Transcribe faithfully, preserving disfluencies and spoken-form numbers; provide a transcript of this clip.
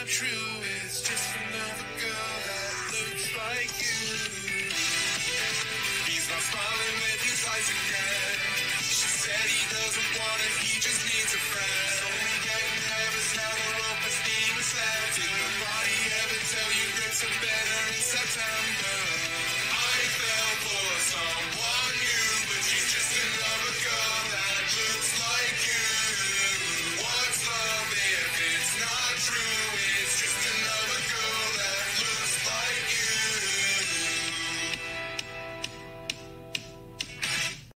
not true. It's just another girl that looks like you. He's not smiling with his eyes again. She said he doesn't want to, he